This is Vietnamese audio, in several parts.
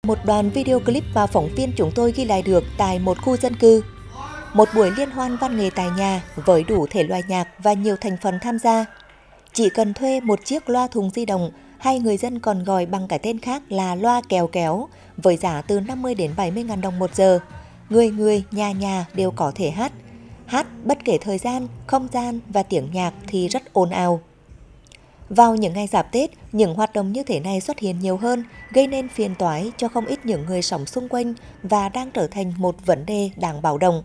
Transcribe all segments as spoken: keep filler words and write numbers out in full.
Một đoạn video clip mà phóng viên chúng tôi ghi lại được tại một khu dân cư. Một buổi liên hoan văn nghệ tại nhà với đủ thể loại nhạc và nhiều thành phần tham gia. Chỉ cần thuê một chiếc loa thùng di động hay người dân còn gọi bằng cái tên khác là loa kéo kéo với giá từ năm mươi đến bảy mươi ngàn đồng một giờ. Người người, nhà nhà đều có thể hát. Hát bất kể thời gian, không gian và tiếng nhạc thì rất ồn ào. Vào những ngày giáp Tết, những hoạt động như thế này xuất hiện nhiều hơn, gây nên phiền toái cho không ít những người sống xung quanh và đang trở thành một vấn đề đáng báo động.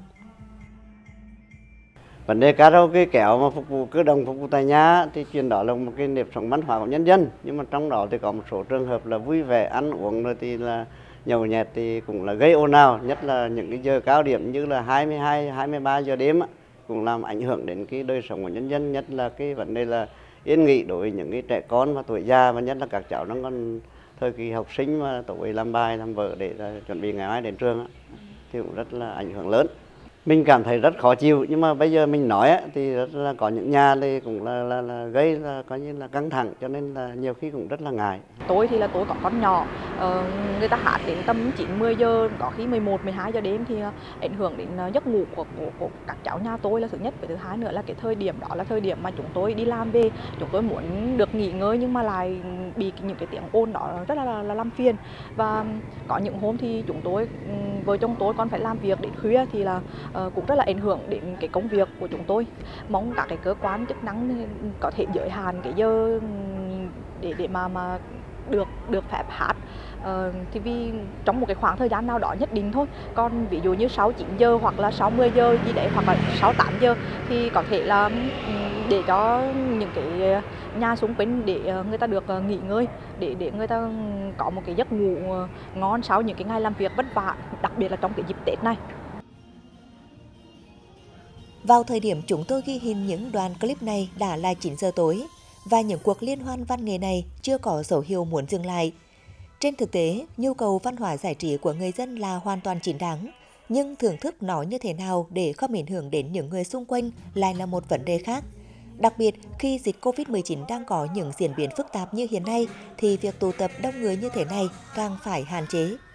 Vấn đề karaoke kéo mà phục vụ cư đồng, phục vụ tại nhà thì chuyện đó là một cái nếp sống văn hóa của nhân dân. Nhưng mà trong đó thì có một số trường hợp là vui vẻ, ăn uống rồi thì là nhậu nhẹt thì cũng là gây ồn ào, nhất là những cái giờ cao điểm như là hai mươi hai, hai mươi ba giờ đêm cũng làm ảnh hưởng đến cái đời sống của nhân dân, nhất là cái vấn đề là yên nghỉ đối với những cái trẻ con và tuổi già, và nhất là các cháu nó còn thời kỳ học sinh mà tuổi làm bài làm vở để chuẩn bị ngày mai đến trường thì cũng rất là ảnh hưởng lớn. Mình cảm thấy rất khó chịu, nhưng mà bây giờ mình nói á, thì rất là có những nhà thì cũng là, là, là gây là coi như là căng thẳng, cho nên là nhiều khi cũng rất là ngại. Tôi thì là tôi có con nhỏ, ờ, người ta hát đến tầm chín mười giờ, có khi mười một, mười hai giờ đêm thì ảnh hưởng đến giấc ngủ của, của, của các cháu nhà tôi là thứ nhất. Và thứ hai nữa là cái thời điểm đó là thời điểm mà chúng tôi đi làm về, chúng tôi muốn được nghỉ ngơi nhưng mà lại bị những cái tiếng ồn đó rất là, là, là làm phiền. Và có những hôm thì chúng tôi, vợ chồng tôi còn phải làm việc đến khuya thì là uh, cũng rất là ảnh hưởng đến cái công việc của chúng tôi. Mong các cái cơ quan chức năng có thể giới hạn cái giờ để để mà mà được được phép hát, ờ, thì vì trong một cái khoảng thời gian nào đó nhất định thôi. Còn ví dụ như sau chín giờ hoặc là sau mười giờ gì đấy, hoặc là sau tám giờ thì có thể là để cho những cái nhà xung quanh để người ta được nghỉ ngơi, để để người ta có một cái giấc ngủ ngon sau những cái ngày làm việc vất vả, đặc biệt là trong cái dịp Tết này. Vào thời điểm chúng tôi ghi hình những đoạn clip này đã là chín giờ tối và những cuộc liên hoan văn nghệ này chưa có dấu hiệu muốn dừng lại. Trên thực tế, nhu cầu văn hóa giải trí của người dân là hoàn toàn chính đáng, nhưng thưởng thức nó như thế nào để không ảnh hưởng đến những người xung quanh lại là một vấn đề khác. Đặc biệt, khi dịch Covid mười chín đang có những diễn biến phức tạp như hiện nay, thì việc tụ tập đông người như thế này càng phải hạn chế.